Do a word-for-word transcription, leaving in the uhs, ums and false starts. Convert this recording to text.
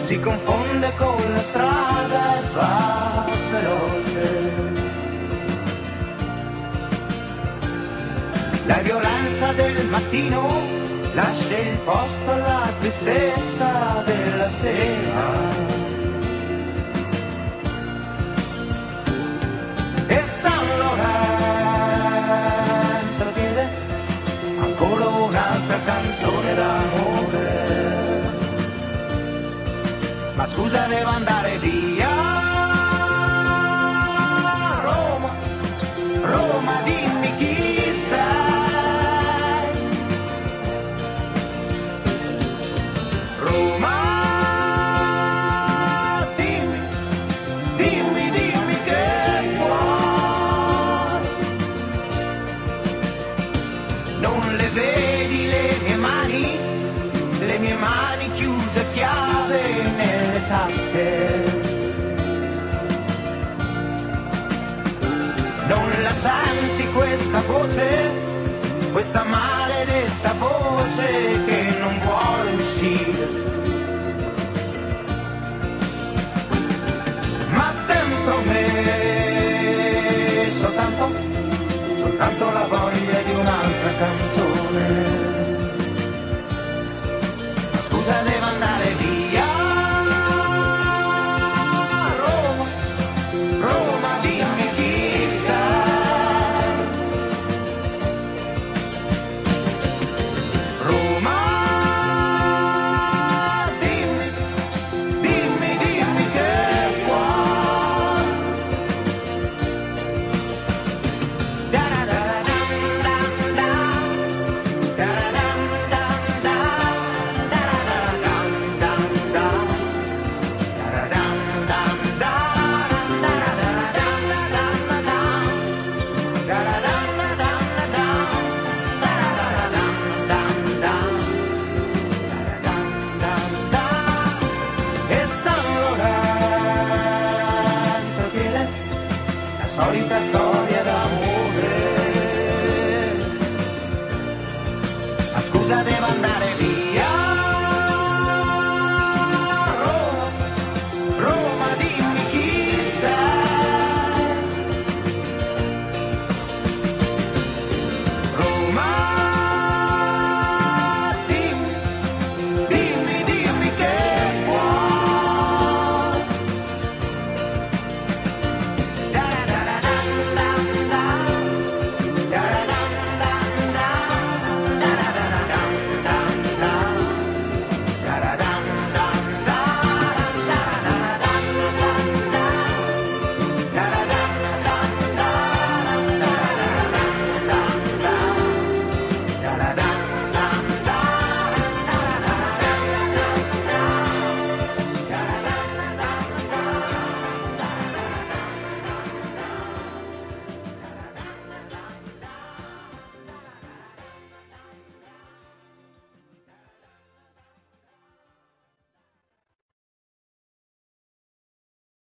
si confonde con la strada e va veloce. La violenza del mattino lascia il posto alla tristezza della sera. E San Lorenzo chiede ancora un'altra canzone d'amore. Ma scusa, devo andare via. Roma, Roma, dimmi chi sei. Roma, dimmi, dimmi, dimmi che vuoi. Non le vedi le mie mani, le mie mani chiuse a chiave nelle tasche. Non la senti questa voce, questa maledetta voce che non vuole uscire. Ma dentro me soltanto, soltanto la voglia di un'altra canzone. Ma scusa, devo andare via. Roma, Roma, dimmi chi sei. Roma, dimmi, dimmi, dimmi che vuoi. Da da da da da da, da da da da da, da da da e San Lorenzo chiede la solita storia d'amore. Ma scusa, devo